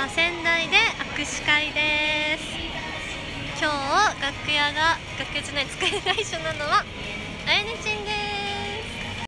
は仙台で握手会です。今日楽屋じゃない、机が一緒なのはあやねちん